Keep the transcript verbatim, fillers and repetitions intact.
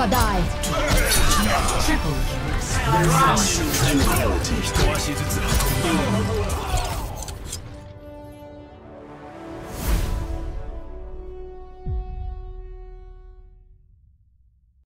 never die. Triple. 一足ずつ運ぶ。